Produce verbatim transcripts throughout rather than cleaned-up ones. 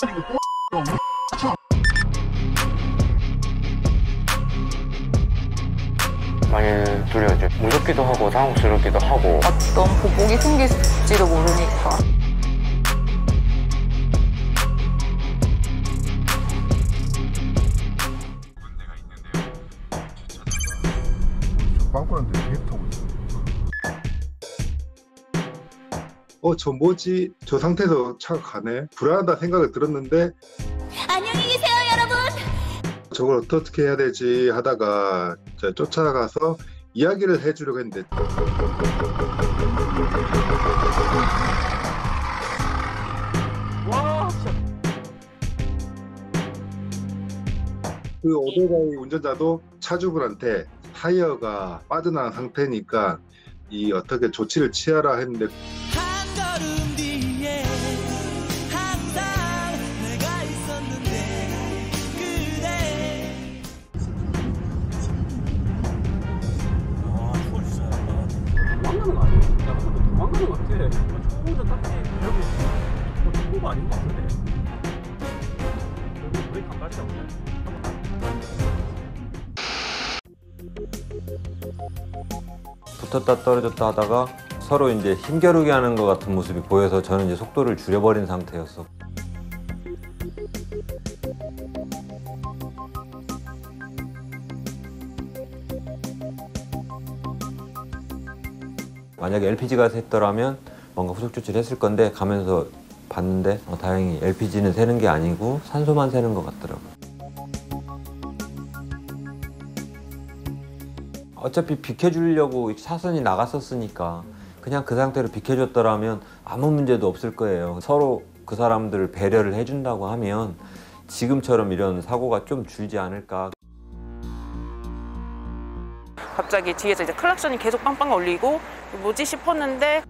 많이 두려워져. 무섭기도 하고 당혹스럽기도 하고. 어떤 보복이 생길지도 모르니까. 빵꾸한테 계속 타고 있어. 어, 저 뭐지? 저 상태에서 차가 가네? 불안하다 생각을 들었는데 안녕히 계세요, 여러분. 저걸 어떻게 해야 되지 하다가 쫓아가서 이야기를 해주려고 했는데 와, 진짜. 그 오토바이 운전자도 차주분한테 타이어가 빠져나간 상태니까 이 어떻게 조치를 취하라 했는데 한 걸음 뒤에 항상 내가 있었는데 그대. 아, 추워 진짜. 도망가는 거 아니야? 야, 도망가는 거 같아. 초보자 딱히 배우고 뭐 초보가 아닌 것 같은데. 브레이크 안 밟자 오늘. 붙었다 떨어졌다 하다가 서로 이제 힘겨루게 하는 것 같은 모습이 보여서 저는 이제 속도를 줄여버린 상태였어. 만약에 엘피지가 샜더라면 뭔가 후속 조치를 했을 건데 가면서 봤는데 어, 다행히 엘피지는 새는 게 아니고 산소만 새는 것 같더라고요. 어차피 비켜주려고 차선이 나갔었으니까 그냥 그 상태로 비켜줬더라면 아무 문제도 없을 거예요. 서로 그 사람들을 배려를 해준다고 하면 지금처럼 이런 사고가 좀 줄지 않을까. 갑자기 뒤에서 이제 클락션이 계속 빵빵 울리고 뭐지 싶었는데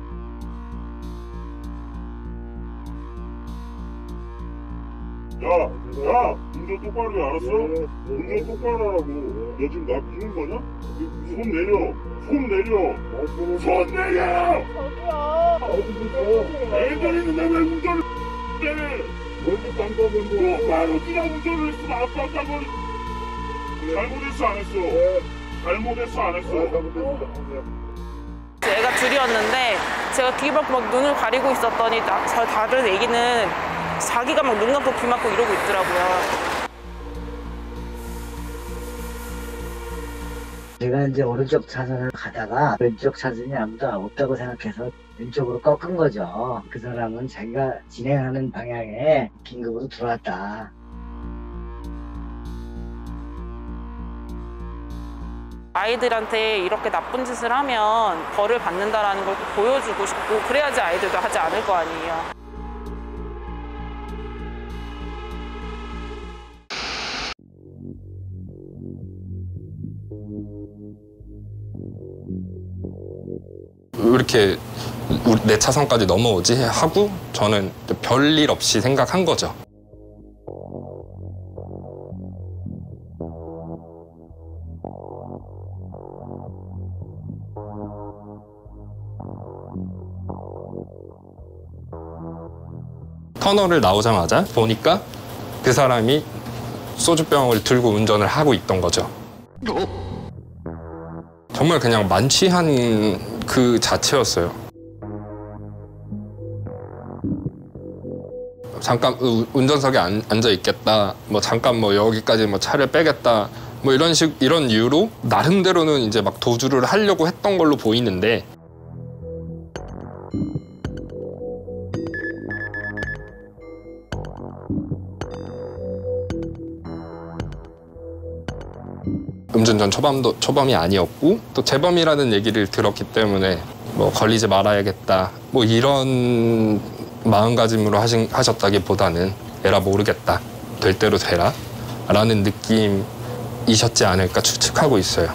야, 야, 운전 똑바로 해, 알았어? 운전 똑바로 하라고. 너 지금 나 부는 거냐? 손 내려, 손 내려, 손 내려! 저기요! 애들 있는데 왜 운전을 해? 먼저 깜빡이고 똑바로 네가 운전을 했으면 아빠다고. 잘못했어, 안 했어? 잘못했어, 안 했어? 애가 둘이었는데 제가 뒤밖에 막 눈을 가리고 있었더니 나, 저 다른 애기는 자기가 막 눈 감고 귀 막고 이러고 있더라고요. 제가 이제 오른쪽 차선을 가다가 왼쪽 차선이 아무도 없다고 생각해서 왼쪽으로 꺾은 거죠. 그 사람은 자기가 진행하는 방향에 긴급으로 들어왔다. 아이들한테 이렇게 나쁜 짓을 하면 벌을 받는다라는 걸 보여주고 싶고 그래야지 아이들도 하지 않을 거 아니에요. 왜 이렇게 내 차선까지 넘어오지? 하고 저는 별일 없이 생각한 거죠. 터널을 나오자마자 보니까 그 사람이 소주병을 들고 운전을 하고 있던 거죠. 정말 그냥 만취한 그 자체였어요. 잠깐 운전석에 앉아 있겠다, 뭐 잠깐 뭐 여기까지 뭐 차를 빼겠다, 뭐 이런 식 이런 이유로 나름대로는 이제 막 도주를 하려고 했던 걸로 보이는데. 음주운전 초범도 초범이 아니었고 또 재범이라는 얘기를 들었기 때문에 뭐 걸리지 말아야겠다 뭐 이런 마음가짐으로 하신, 하셨다기보다는 에라 모르겠다, 될 대로 되라 라는 느낌이셨지 않을까 추측하고 있어요.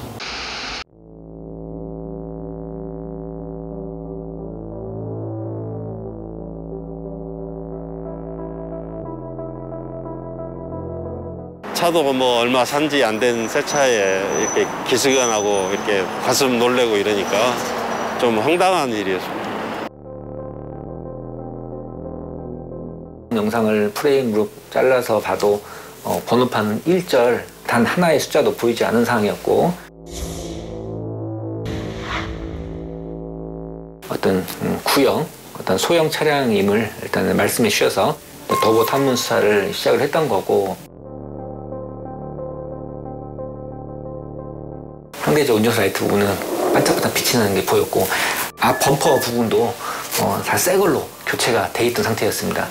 차도 뭐 얼마 산지 안 된 새 차에 이렇게 기스근하고 이렇게 가슴 놀래고 이러니까 좀 황당한 일이었습니다. 영상을 프레임으로 잘라서 봐도 어, 번호판 일 절 단 하나의 숫자도 보이지 않은 상황이었고 어떤 음, 구형, 어떤 소형 차량임을 일단 말씀해 주셔서 도보 탐문 수사를 시작을 했던 거고 상대적 운전수 라이트 부분은 반짝반짝 빛이 나는 게 보였고 앞 범퍼 부분도 어, 다 새 걸로 교체가 돼 있던 상태였습니다.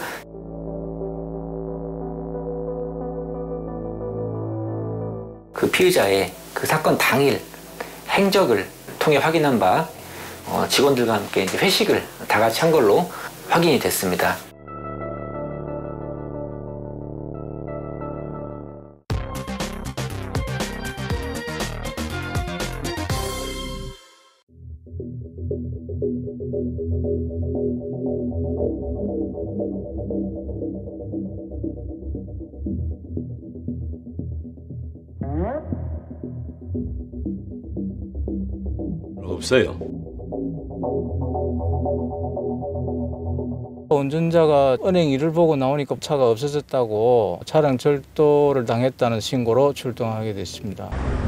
그 피의자의 그 사건 당일 행적을 통해 확인한 바 어, 직원들과 함께 이제 회식을 다 같이 한 걸로 확인이 됐습니다. 없어요. 운전자가 은행 일을 보고 나오니까 차가 없어졌다고 차량 절도를 당했다는 신고로 출동하게 됐습니다.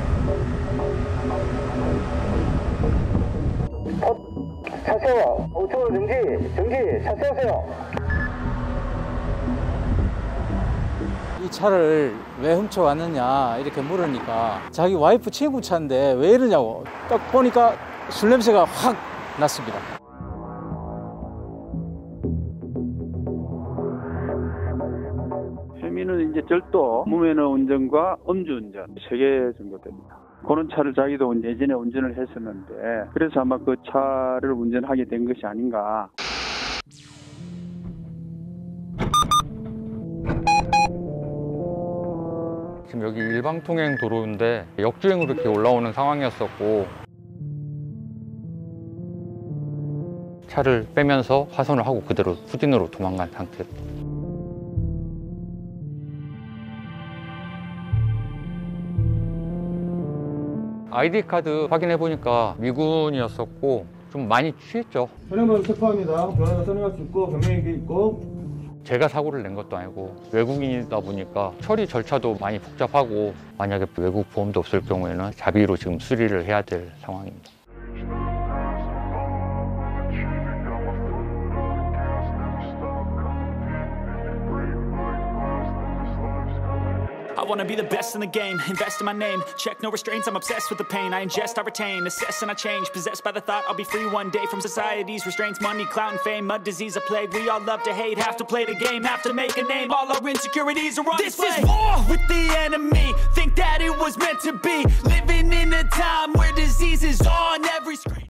차 세워. 우측으로 정지. 정지. 차 세우세요. 이 차를 왜 훔쳐왔느냐 이렇게 물으니까 자기 와이프 친구 차인데 왜 이러냐고 딱 보니까 술 냄새가 확 났습니다. 혐의는 이제 절도, 무면허 운전과 음주운전 세 개 정도 됩니다. 그런 차를 자기도 예전에 운전을 했었는데 그래서 아마 그 차를 운전하게 된 것이 아닌가. 지금 여기 일방통행 도로인데 역주행으로 이렇게 올라오는 상황이었었고 차를 빼면서 화선을 하고 그대로 후진으로 도망간 상태로. 아이디 카드 확인해 보니까 미군이었었고 좀 많이 취했죠. 현행범 체포합니다. 변호사 선임할 수 있고 경력이 있고. 제가 사고를 낸 것도 아니고 외국인이다 보니까 처리 절차도 많이 복잡하고 만약에 외국 보험도 없을 경우에는 자비로 지금 수리를 해야 될 상황입니다. I wanna be the best in the game, invest in my name. Check no restraints, I'm obsessed with the pain. I ingest, I retain, assess and I change. Possessed by the thought I'll be free one day from society's restraints. Money, clout and fame, a disease, a plague. We all love to hate, have to play the game, have to make a name. All our insecurities are on display. This is war with the enemy. Think that it was meant to be. Living in a time where disease is on every screen.